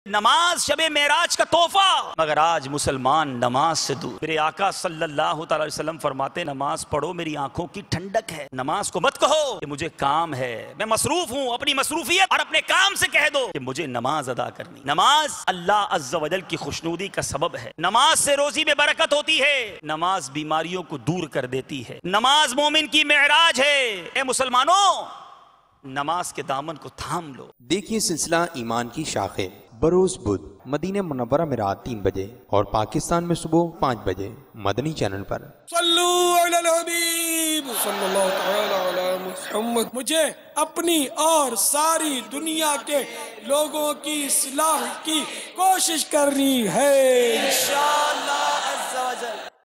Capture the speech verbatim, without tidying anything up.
नमाज शबे मेराज का तोहफा, मगर आज मुसलमान नमाज से दूर। मेरे आका सल्लल्लाहु अलैहि वसल्लम फरमाते, नमाज पढ़ो मेरी आंखों की ठंडक है। नमाज को मत कहो कि मुझे काम है, मैं मसरूफ हूँ, अपनी मसरूफियत और अपने काम से कह दो कि मुझे नमाज अदा करनी। नमाज अल्लाह अज़्ज़ा वजल की खुशनुदी का सबब है। नमाज से रोजी में बरकत होती है, नमाज बीमारियों को दूर कर देती है, नमाज मोमिन की मेराज है। ए मुसलमानों, नमाज के दामन को थाम लो। देखिए सिलसिला ईमान की शाखें बरोज बुध मदीना मुनव्वरा में रात तीन बजे और पाकिस्तान में सुबह पाँच बजे मदनी चैनल पर। सल्लू अलल हबीब सल्लल्लाहु तआला अला मुहम्मद। मुझे अपनी और सारी दुनिया के लोगों की इस्लाह की कोशिश करनी है इंशाअल्लाह।